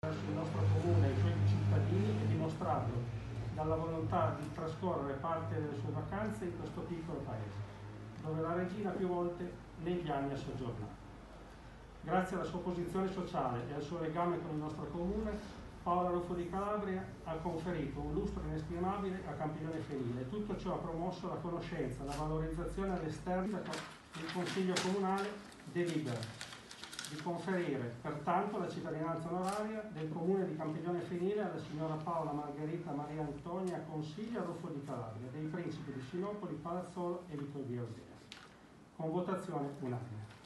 verso il nostro comune e i suoi cittadini e dimostrato dalla volontà di trascorrere parte delle sue vacanze in questo piccolo paese, dove la regina più volte negli anni ha soggiornato. Grazie alla sua posizione sociale e al suo legame con il nostro comune, Paola Ruffo di Calabria ha conferito un lustro inestimabile a Campiglione Fenile. Tutto ciò ha promosso la conoscenza, la valorizzazione all'esterno. Il Consiglio Comunale delibera di conferire pertanto la cittadinanza onoraria del comune di Campiglione Fenile alla signora Paola Margherita Maria Antonia Consiglia Ruffo di Calabria, dei principi di Sinopoli, Palazzolo e Vito di Ordea, con votazione unanime.